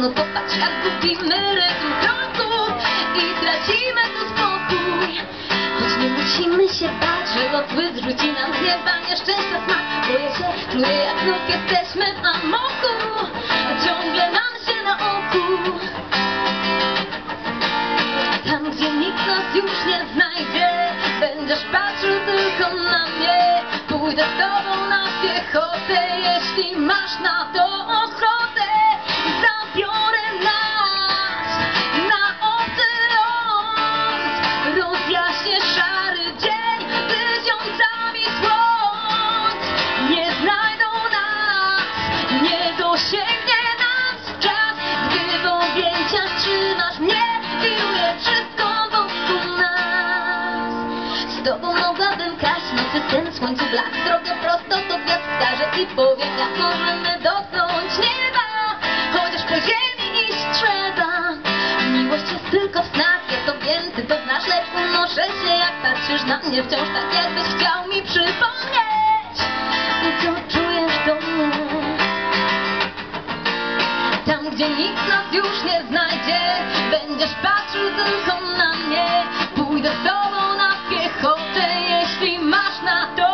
No popatrz, jak gubimy rytm kroków i tracimy tu spokój. Choć nie musimy się bać, że los zrzuci nam z nieba nieszczęścia smak. Boję się, czuję, jak znów jesteśmy w amoku, ciągle nam się na oku. Tam, gdzie nikt nas już nie znajdzie, będziesz patrzył tylko na mnie. Pójdę z tobą na piechotę, jeśli masz na to ochotę. Zabiorę nas na obcy ląd, rozjaśnię szary dzień tysiącami słońc. Nie znajdą nas, nie dosięgnie nas czas, gdy w objęciach trzymasz mnie. Wiruje wszystko wokół nas. Z tobą mogłabym kraść nocy sen, słońcu blask, drogę prosto to gwiazd wskaże i powie, jak możemy dotknąć nieba, chociaż po ziemi iść trzeba. Miłość jest tylko w snach, ja to wiem, ty to znasz, lecz unoszę się, jak patrzysz na mnie wciąż tak, jakbyś chciał mi przypomnieć, co czujesz do mnie. Tam, gdzie nikt nas już nie znajdzie, będziesz patrzył tylko na mnie. Pójdę z tobą na piechotę, jeśli masz na to